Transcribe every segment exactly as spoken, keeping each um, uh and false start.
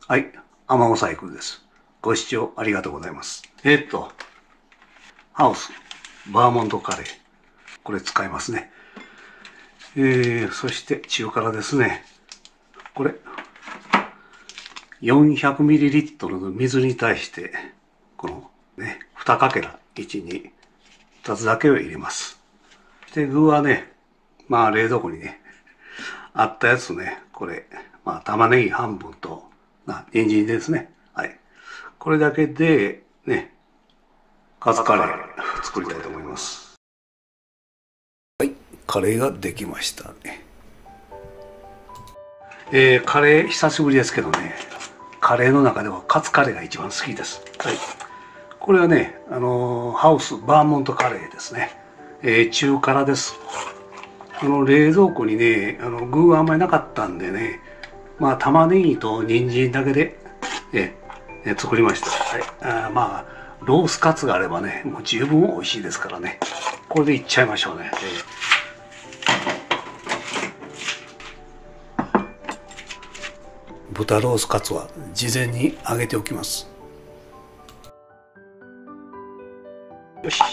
はい、アマゴサイクルです。ご視聴ありがとうございます。えー、っと、ハウス、バーモントカレー。これ使いますね。えー、そして中辛ですね。これ、よんひゃくミリリットル の水に対して、このね、にかけらいち、に、ふたつだけを入れます。そして具はね、まあ冷蔵庫にね、あったやつね、これ、まあ玉ねぎ半分と、な、人参ですね。はい。これだけで、ね、カツカレー作りたいと思います。はい、カレーができましたね。えー、カレー久しぶりですけどね、カレーの中ではカツカレーが一番好きです。はい。これはね、あのー、ハウスバーモントカレーですね。えー、中辛です。あの冷蔵庫にね、あの具があんまりなかったんでね、まあ玉ねぎと人参だけで、ええ作りました。はい。あまあロースカツがあればね、もう十分美味しいですからね。これでいっちゃいましょうね。えー、豚ロースカツは事前に揚げておきます。よし。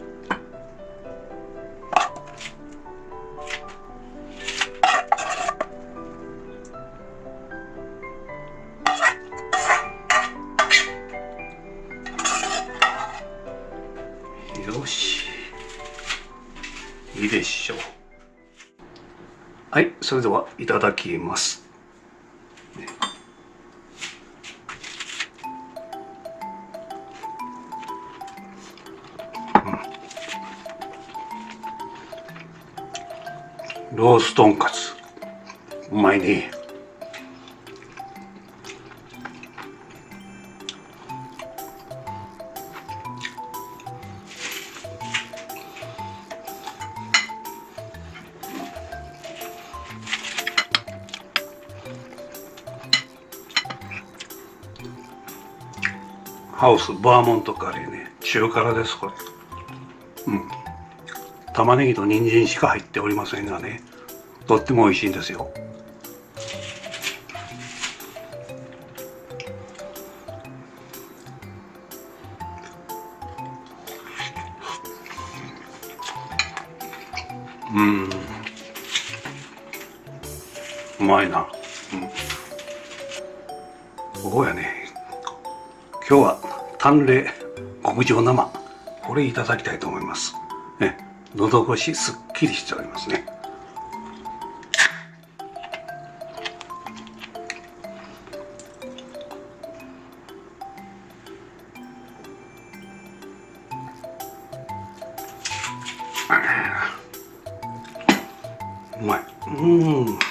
よし、いいでしょう。はい、それではいただきます。うん、ローストンカツ、うまいね。ハウスバーモントカレーね、中辛ですこれ。うん。玉ねぎと人参しか入っておりませんがね、とっても美味しいんですよ。うん。うまいな。うん。そうやね。今日は淡麗極上生、これいただきたいと思います。ね、喉越しすっきりしておりますね。うまい。うん。